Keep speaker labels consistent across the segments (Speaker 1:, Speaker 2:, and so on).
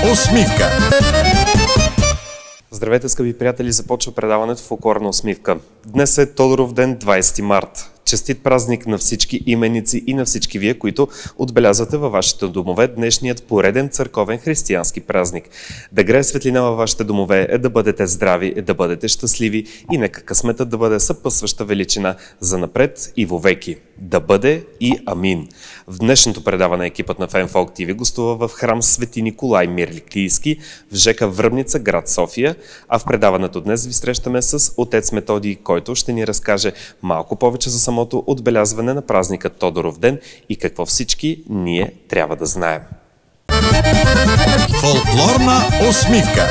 Speaker 1: усмивка.
Speaker 2: Здравейте, скъпи приятели! Започва предаването Фолклорна усмивка. Днес е Тодоров ден, 20 март. Честит празник на всички именици и на всички вие, които отбелязвате във вашите домове днешният пореден църковен християнски празник. Да грее светлина във вашите домове, да бъдете здрави, да бъдете щастливи и нека късметът да бъде съпътстваща величина за напред и вовеки. Да бъде и амин. В днешното предаване екипът на Фенфолк ТВ гостува в храм Свети Николай Мирликлийски в ЖК Връбница, град София, а в предаването днес ви срещаме с отец Методий, който ще ни разкаже малко повече за самото отбелязване на празника Тодоров ден и какво всички ние трябва да знаем.
Speaker 1: Фолклорна усмивка.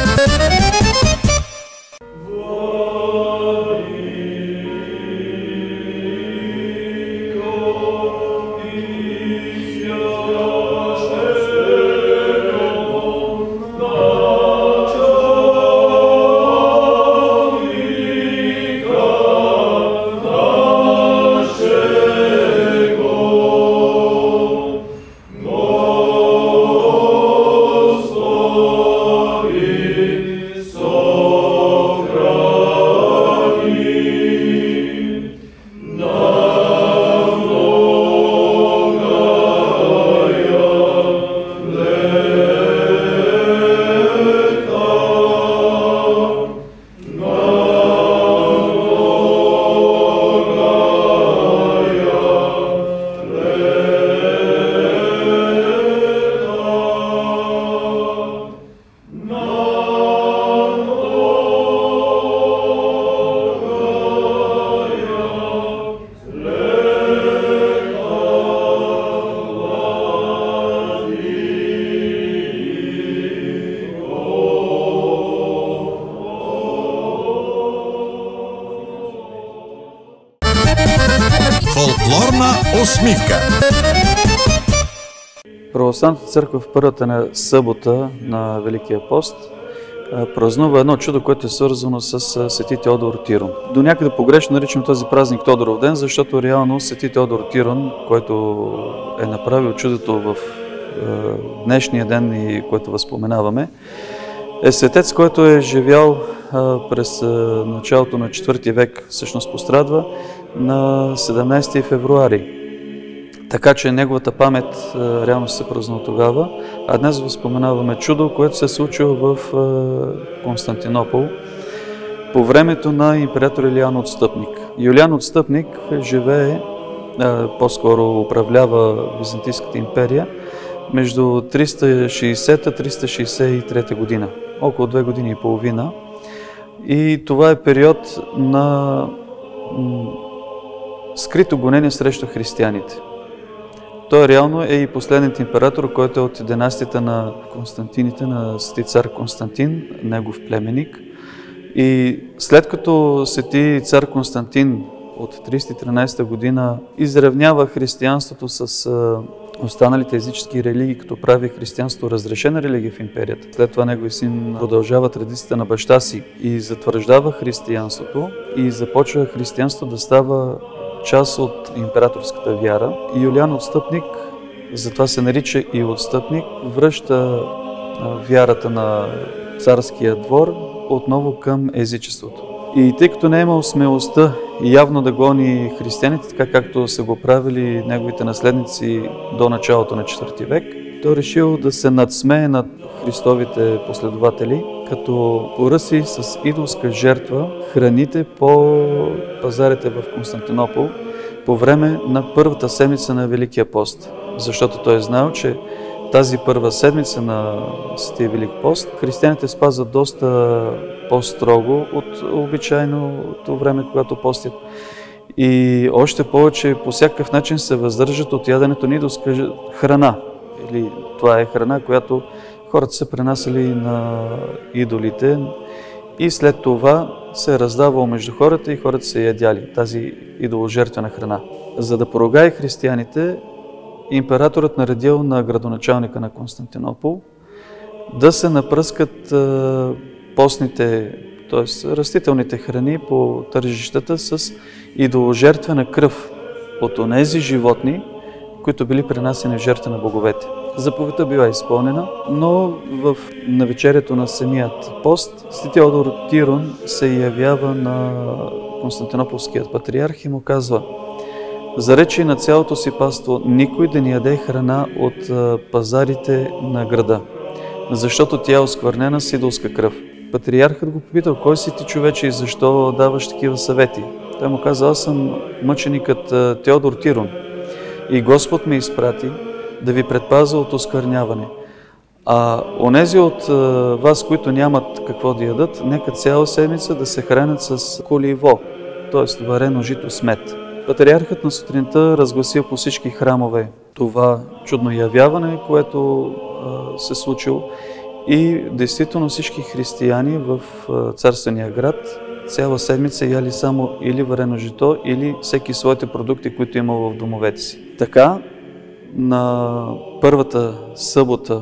Speaker 1: Фолклорна усмивка.
Speaker 3: Православната църква в първата събота на Великия пост празнува едно чудо, което е свързано с свети Теодор Тирон. До някъде погрешно наричам този празник Тодоров ден, защото реално свети Теодор Тирон, който е направил чудото в днешния ден и което възпоменаваме, е светец, който е живял през началото на 4 век, всъщност пострадва на 17 февруари. Така че неговата памет реално се празнува тогава, а днес възпоменаваме чудо, което се е случило в Константинопол по времето на император Юлиан Отстъпник. Юлиан Отстъпник живее, по-скоро управлява Византийската империя между 360-363 година, около 2 години и половина. И това е период на скрито гонение срещу християните. Той реално е и последният император, който е от династията на Константините, на свети цар Константин, негов племенник. И след като свети цар Константин от 313 година изравнява християнството с останалите езически религии, като прави християнство разрешена религия в империята. След това негови син продължава традицията на баща си и затвърждава християнството и започва християнство да става част от императорската вяра. И Юлиан Отстъпник, затова се нарича и Отстъпник, връща вярата на царския двор отново към езичеството. И тъй като не е имал смелостта явно да гони християните, така както са го правили неговите наследници до началото на 4 век, той решил да се надсмее над Христовите последователи, като поръси с идолска жертва храните по пазарите в Константинопол по време на първата седмица на Великия пост. Защото той е знал, че тази първа седмица на Светия Велик пост християните спазват доста по-строго от обичайното време, когато постят. И още повече по всякакъв начин се въздържат от яденето на идолска храна. Или това е храна, която хората са пренасяли на идолите и след това се е раздавало между хората и хората са ядяли тази идоложертвена храна. За да поругае християните, императорът наредил на градоначалника на Константинопол да се напръскат постните, т.е. растителните храни по тържищата с идоложертвена кръв от онези животни, които били принасени в жертва на боговете. Заповедта била изпълнена, но в навечерието на самият пост св. Теодор Тирон се явява на Константинополският патриарх и му казва: заречи на цялото си паство никой да ни яде храна от пазарите на града, защото тя е осквернена с идолска кръв. Патриархът го попитал: кой си ти, човече, и защо даваш такива съвети? Той му каза: аз съм мъченикът Теодор Тирон и Господ ме изпрати да ви предпаза от оскверняване. А онези от вас, които нямат какво да ядат, нека цяла седмица да се хранят с коливо, т.е. варено жито с мед. Патриархът на сутринта разгласил по всички храмове това чудно явяване, което се случило, и действително всички християни в царствения град цяла седмица яли само или варено жито, или всеки своите продукти, които имал в домовете си. Така, на първата събота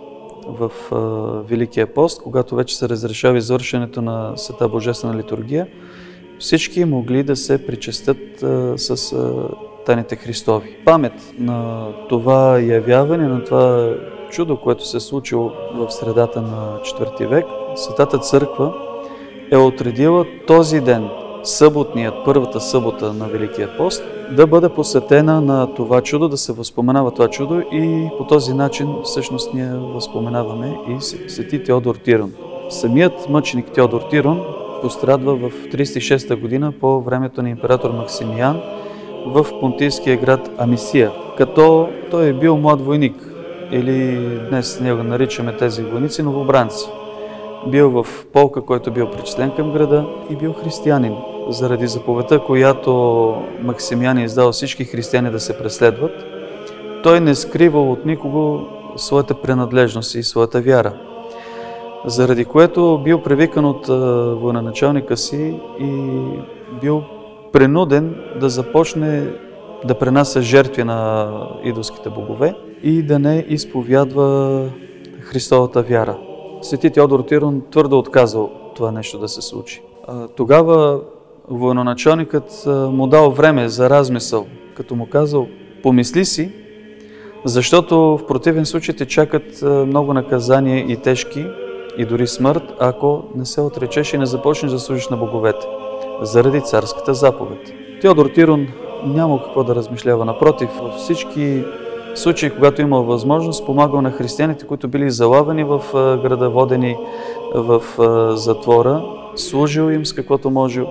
Speaker 3: в Великия пост, когато вече се разрешава извършването на Света Божествена литургия, всички могли да се причестят с тайните Христови. Памет на това явяване, на това чудо, което се е случило в средата на IV век, Светата Църква е отредила този ден, съботният, първата събота на Великия пост, да бъде посветена на това чудо, да се възпоменава това чудо, и по този начин всъщност ние възпоменаваме и свети Теодор Тирон. Самият мъченик Теодор Тирон пострадва в 36-та година по времето на император Максимиян в понтийския град Амисия, като той е бил млад войник, или днес ние го наричаме тези войници новобранци. Бил в полка, който бил причислен към града, и бил християнин. Заради заповедта, която Максимиян е издал всички християни да се преследват, той не скривал от никого своята принадлежност и своята вяра. Заради което бил привикан от военачалника си и бил принуден да започне да пренася жертви на идолските богове и да не изповядва Христовата вяра. Свети Теодор Тирон твърдо отказал това нещо да се случи. Тогава военачалникът му дал време за размисъл, като му казал: помисли си, защото в противен случай те чакат много наказания и тежки, и дори смърт, ако не се отречеш и не започнеш да служиш на боговете, заради царската заповед. Теодор Тирон няма какво да размишлява. Напротив, във всички случаи, когато имал възможност, помагал на християните, които били залавени в града, водени в затвора, служил им с каквото можел.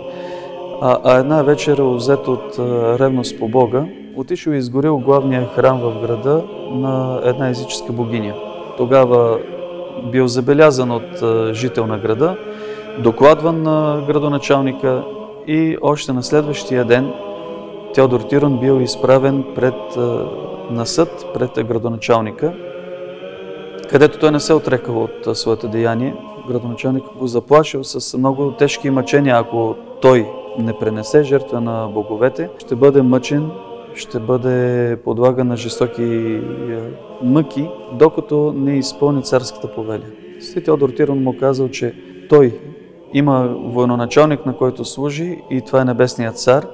Speaker 3: А една вечер, взет от ревност по Бога, отишъл и изгорил главния храм в града на една езическа богиня. Тогава бил забелязан от жител на града, докладван на градоначалника, и още на следващия ден Теодор Тирон бил изправен на съд пред градоначалника, където той не се отрекал от своето деяние. Градоначалник го заплашил с много тежки мъчения. Ако той не пренесе жертва на боговете, ще бъде мъчен, ще бъде подлаган на жестоки мъки, докато не изпълни царската повеля. Свети Теодор Тирон му казал, че той има военачалник, на който служи, и това е Небесният цар,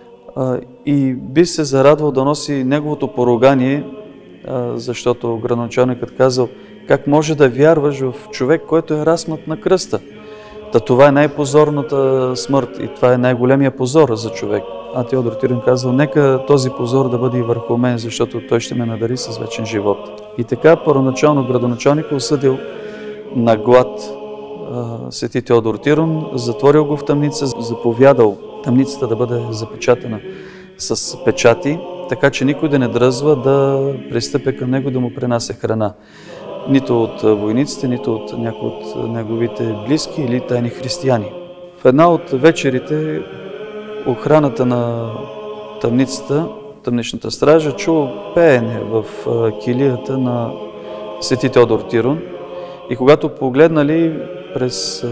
Speaker 3: и би се зарадвал да носи неговото поругание, защото градоначалникът казал: как може да вярваш в човек, който е разпнат на кръста? Това е най-позорната смърт и това е най-големия позор за човек. А Теодор Тирон казал: нека този позор да бъде и върху мен, защото той ще ме надари с вечен живот. И така първоначално градоначалник осъдил на глад свети Теодор Тирон, затворил го в тъмница, заповядал тъмницата да бъде запечатана с печати, така че никой да не дръзва да пристъпя към него да му пренася храна. Нито от войниците, нито от някои от неговите близки или тайни християни. В една от вечерите охраната на тъмницата, тъмничната стража, чул пеене в килията на свети Теодор Тирон, и когато погледнали през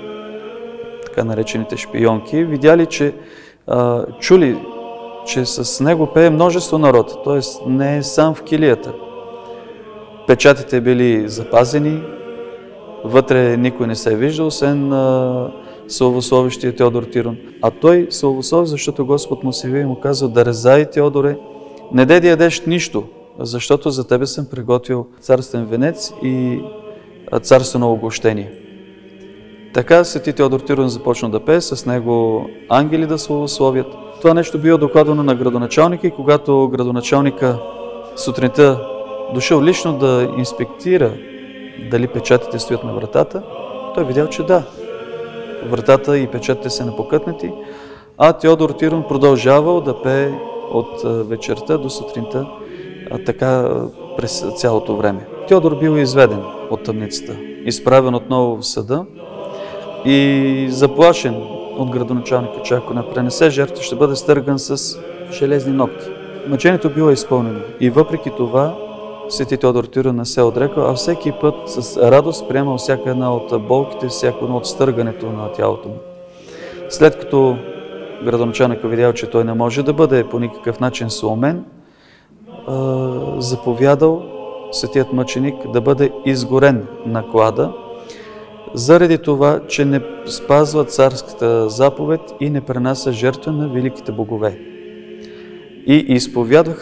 Speaker 3: така наречените шпионки, видяли, че чули, че с него пее множество народ, т.е. не е сам в килията. Печатите били запазени, вътре никой не се е виждал, освен славословещия Теодор Тирон. А той славослови, защото Господ му се яви и му казва: да резай, Теодоре, не дай да ядеш нищо, защото за тебе съм приготвил царствен венец и царствено огощение. Така свети Теодор Тирон започна да пее, с него ангели да славословят. Това нещо било докладвано на градоначалника и когато градоначалника сутринта дошъл лично да инспектира дали печатите стоят на вратата, той видял, че да, вратата и печатите са непокътнати, а Теодор Тирон продължавал да пее от вечерта до сутринта, така през цялото време. Теодор бил изведен от тъмницата, изправен отново в съда и заплашен от градоначалника, че ако не пренесе жертва, ще бъде стърган с железни ногти. Мъчението било изпълнено и въпреки това свети Теодор Тирон не се отрекал, а всеки път с радост приемал всяка една от болките, всяко едно от стъргането на тялото му. След като градоначалника видял, че той не може да бъде по никакъв начин сломен, заповядал светият мъченик да бъде изгорен на клада, заради това, че не спазва царската заповед и не пренася жертва на великите богове. И изповядва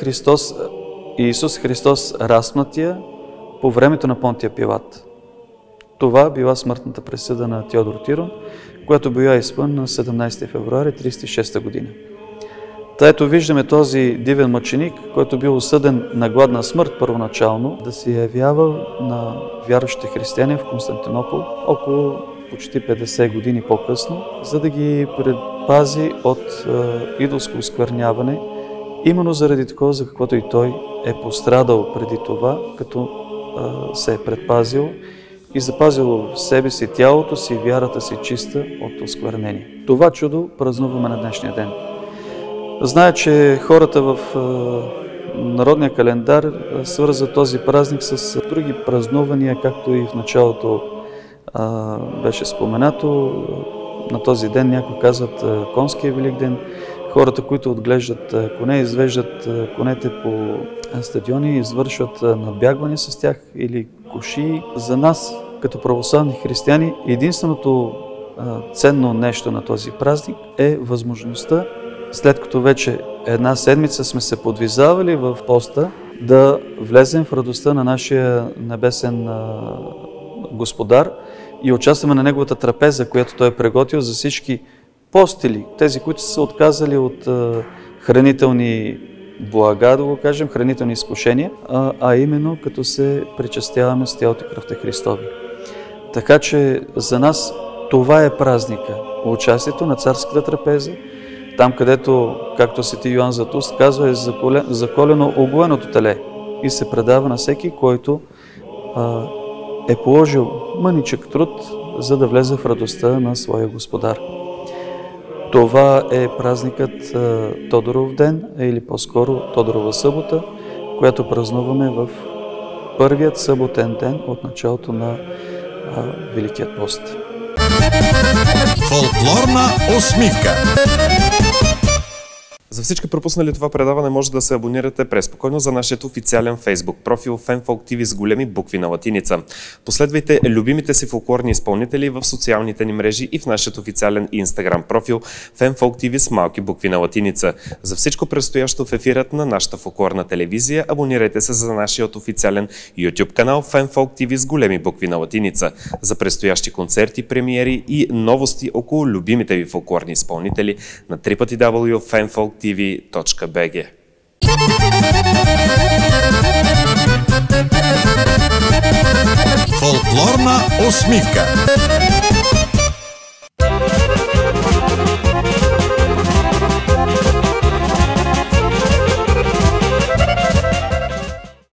Speaker 3: Исус Христос разпнатия по времето на Понтия Пилат. Това била смъртната присъда на Теодор Тирон, която била изпълнена на 17 февруари 1936 година. Ето виждаме този дивен мъченик, който бил осъден на гладна смърт първоначално, да се явява на вярващите християни в Константинопол около почти 50 години по-късно, за да ги предпази от идолско оскверняване, именно заради такова, за каквото и той е пострадал преди това, като се е предпазил и запазил в себе си тялото си и вярата си чиста от осквернение. Това чудо празнуваме на днешния ден. Зная, че хората в народния календар свързват този празник с други празнувания, както и в началото беше споменато. На този ден някои казват конския Великден. Хората, които отглеждат коне, извеждат конете по стадиони и извършват надбягване с тях или кошии. За нас, като православни християни, единственото ценно нещо на този празник е възможността, след като вече една седмица сме се подвизавали в поста, да влезем в радостта на нашия небесен Господар и участваме на Неговата трапеза, която Той е приготвил за всички постили, тези, които са се отказали от хранителни блага, да го кажем, хранителни изкушения, а именно като се причастяваме с тялото и кръвта Христови. Така че за нас това е празника, участието на царската трапеза, там където, както свети Йоан Златоуст казва, е заколено оглоеното теле и се предава на всеки, който е положил мъничък труд, за да влезе в радостта на своя Господар. Това е празникът Тодоров ден, или по-скоро Тодорова събота, която празнуваме в първият съботен ден от началото на Великият пост.
Speaker 1: Фолклорна усмивка.
Speaker 2: За всички пропуснали това предаване може да се абонирате преспокойно за нашия официален фейсбук профил FanFolk TV с големи букви на латиница. Последвайте любимите си фолклорни изпълнители в социалните ни мрежи и в нашия официален Instagram профил FanFolk TV с малки букви на латиница. За всичко предстоящо в ефирът на нашата фолклорна телевизия абонирайте се за нашия официален YouTube канал FanFolk TV с големи букви на латиница. За предстоящи концерти, премиери и новости около любимите ви фолклорни изпълнители на www.fanfolktv.bg.
Speaker 1: Фолклорна усмивка.